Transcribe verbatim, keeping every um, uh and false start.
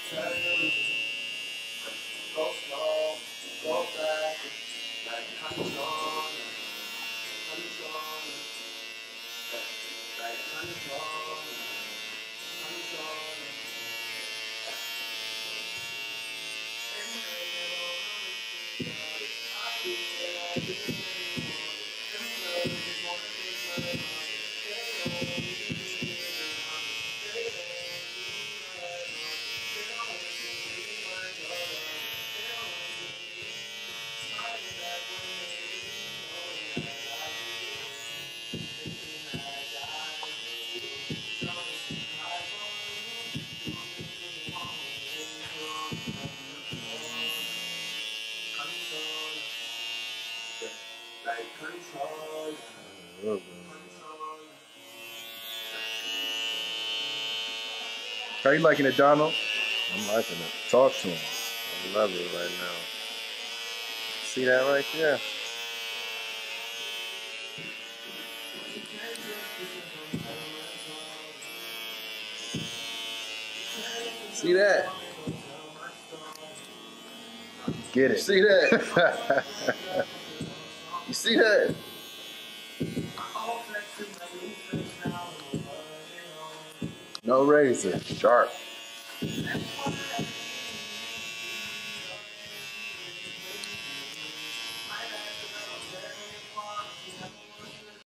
Go slow, go fast, like control, control, like control, control. How you liking it, Donald? I'm liking it. Talk to him. I love it right now. See that right there? See that? Get You it. see that? You see that? No razor. Sharp.